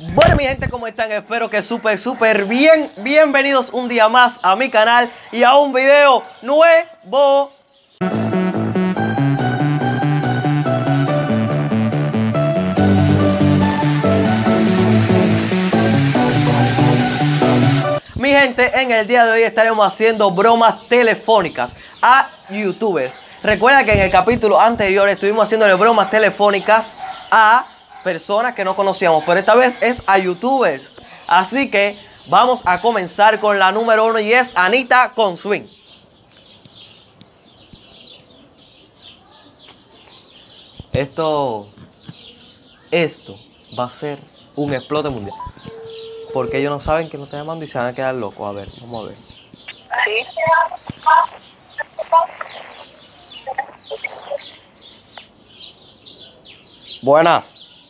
Bueno, mi gente, ¿cómo están? Espero que súper bien. Bienvenidos un día más a mi canal y a un video nuevo. Mi gente, en el día de hoy estaremos haciendo bromas telefónicas a youtubers. Recuerda que en el capítulo anterior estuvimos haciéndole bromas telefónicas a personas que no conocíamos, pero esta vez es a youtubers. Así que vamos a comenzar con la número 1 y es Anita con Swing. Esto va a ser un explote mundial. Porque ellos no saben que nos están llamando y se van a quedar locos. A ver, vamos a ver. Sí. Buenas.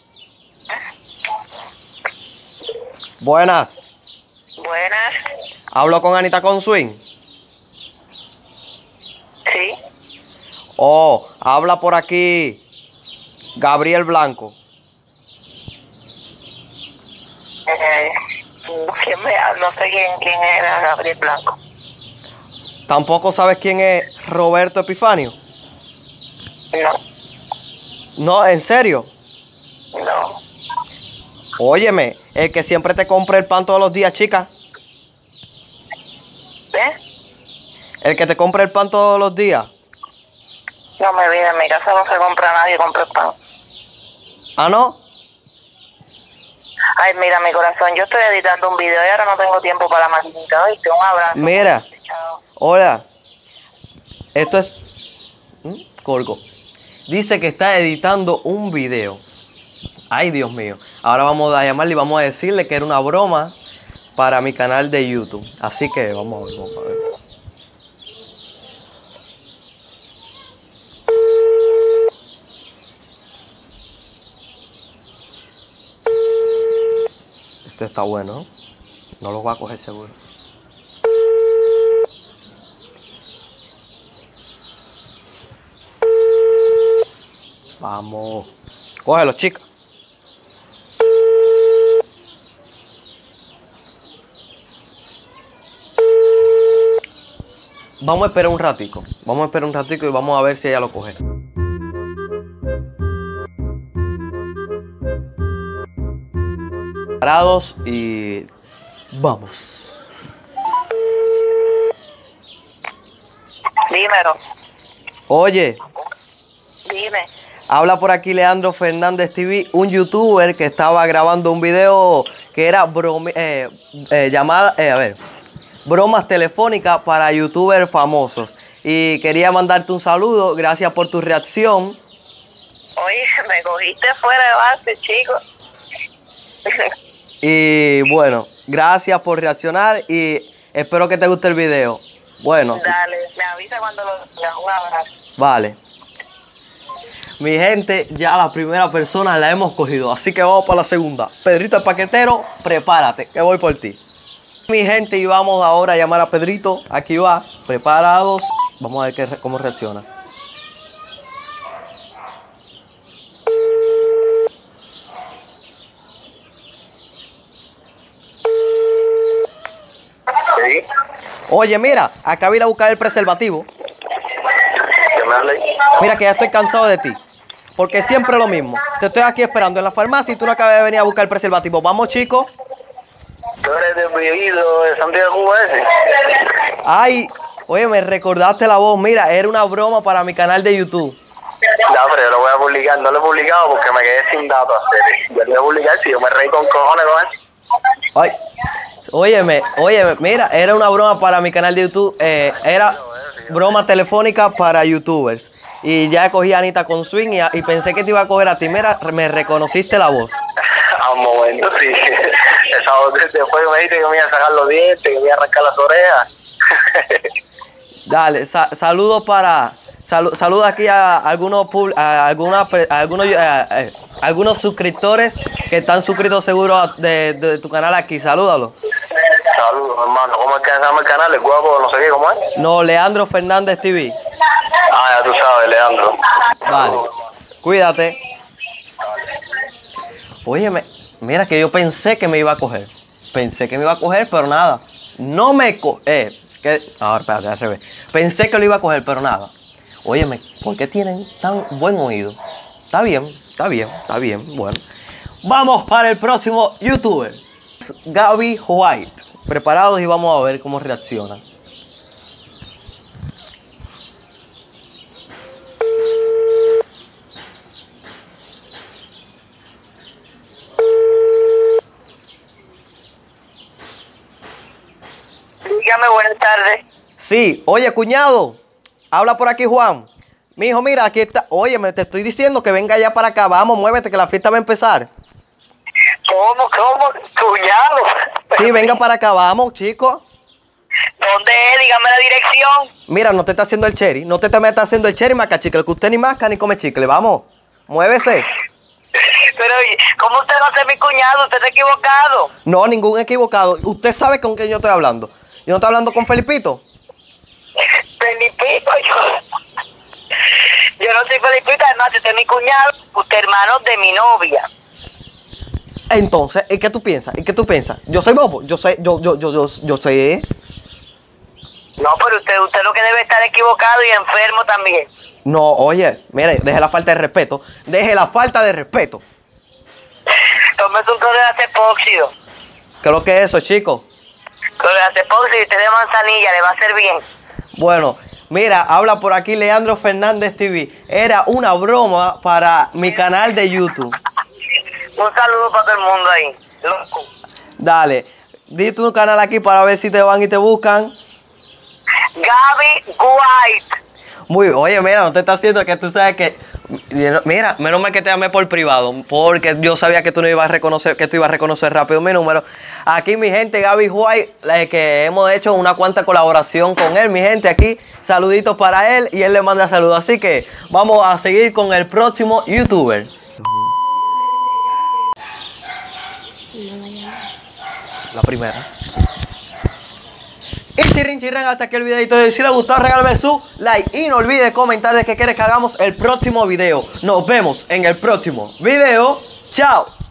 Buenas. Buenas. Hablo con Anita con Swing. Sí. Oh, habla por aquí Gabriel Blanco. No sé quién era Gabriel Blanco. ¿Tampoco sabes quién es Roberto Epifanio? No. No, ¿en serio? No. Óyeme, el que siempre te compra el pan todos los días, chica. El que te compra el pan todos los días. No me viene, en mi casa no se compra nadie, compra el pan. ¿Ah, no? Ay, mira, mi corazón, yo estoy editando un video y ahora no tengo tiempo para la maquinita. ¿Oíste? Un abrazo. Mira. Hola. Esto es... Colgo. Dice que está editando un video. Ay, Dios mío. Ahora vamos a llamarle y vamos a decirle que era una broma para mi canal de YouTube. Así que vamos a ver, vamos a ver. Este está bueno. No lo voy a coger seguro. Vamos. Cógelo, chica. Vamos a esperar un ratico. Vamos a esperar un ratico y vamos a ver si ella lo coge. Parados y vamos. Dímelo. Oye, Dime. habla por aquí Leandro Fernández TV, un youtuber que estaba grabando un video que era bromas telefónicas para youtubers famosos. Y quería mandarte un saludo, gracias por tu reacción. Oye, me cogiste fuera de base, chico. Y bueno, gracias por reaccionar y espero que te guste el video. Bueno. Dale, me avisa cuando lo veas. Un abrazo. Vale. Mi gente, ya la primera persona la hemos cogido, así que vamos para la segunda. Pedrito el paquetero, prepárate, que voy por ti. Mi gente, y vamos ahora a llamar a Pedrito. Aquí va, preparados. Vamos a ver cómo reacciona. Sí. Oye, mira, acá vine a buscar el preservativo. ¿Qué me hablé? Mira que ya estoy cansado de ti. Porque siempre lo mismo. Te estoy aquí esperando en la farmacia y tú no acabas de venir a buscar el preservativo. Vamos, chicos. ¿Tú eres del vivido de Santiago Cuba ese? Ay, oye, me recordaste la voz. Mira, era una broma para mi canal de YouTube. No, pero yo lo voy a publicar. No lo he publicado porque me quedé sin datos. Yo lo voy a publicar si yo me reí con cojones con eso. Ay, óyeme, mira, era una broma para mi canal de YouTube. Era broma telefónica para youtubers. Y ya cogí a Anita con Swing y pensé que te iba a coger a ti. Mira, me reconociste la voz. A un momento, sí. Esa voz después me dijiste que me iba a sacar los dientes, que me iba a arrancar las orejas. Dale, saludos para... Saludos aquí a algunos suscriptores que están suscritos seguro de tu canal aquí. Salúdalos. Saludos, hermano. ¿Cómo es que se llama el canal? ¿El guapo? No sé qué, ¿cómo es? No, Leandro Fernández TV. Ah, ya tú sabes, Leandro. Vale. Cuídate. Óyeme, Mira que yo pensé que me iba a coger. Pensé que me iba a coger, pero nada. No me ahora, espérate, al revés. Pensé que lo iba a coger, pero nada. Óyeme, ¿por qué tienen tan buen oído? Está bien, está bien, está bien. Bueno. Vamos para el próximo youtuber. Gaby White. Preparados y vamos a ver cómo reacciona. Dígame, buenas tardes. Sí, oye, cuñado. Habla por aquí, Juan. Mijo, mira, aquí está. Oye, te estoy diciendo que venga ya para acá. Vamos, muévete, que la fiesta va a empezar. ¿Cómo, cuñado? Sí, venga para acá, vamos, chico. ¿Dónde es? Dígame la dirección. Mira, no te está haciendo el cherry. No te metas haciendo el cherry, maca chicle. Que usted ni masca ni come chicle. Vamos, muévese. Pero, ¿cómo usted va a ser mi cuñado? Usted está equivocado. No, ningún equivocado. Usted sabe con quién yo estoy hablando. Yo no estoy hablando con Felipito. Felipito, yo no soy Felipito, además usted es mi cuñado, usted es hermano de mi novia. Entonces, ¿y qué tú piensas? ¿Y qué tú piensas? Yo soy bobo, yo sé. No, pero usted lo que debe estar equivocado y enfermo también. No, oye, mire, deje la falta de respeto. Deje la falta de respeto. Tómese un clorhidrato epóxido. ¿Qué es lo que es eso, chico? Clorhidrato epóxido y té de manzanilla, le va a hacer bien. Bueno, mira, habla por aquí Leandro Fernández TV. Era una broma para mi canal de YouTube. Un saludo para todo el mundo ahí. Loco. Dale, di tu canal aquí para ver si te van y te buscan. Gaby White. Oye, mira, no te está haciendo que tú sabes que... Mira, menos mal que te llamé por privado, porque yo sabía que tú no ibas a reconocer, que tú ibas a reconocer rápido mi número. Aquí mi gente, Gaby White, que hemos hecho una cuanta colaboración con él, mi gente, aquí, saluditos para él y él le manda saludos. Así que vamos a seguir con el próximo youtuber. La primera. Y chirrin, hasta aquí el videito de hoy. Si les gustó, regálame su like y no olvide comentar de qué quieres que hagamos el próximo video. Nos vemos en el próximo video. Chao.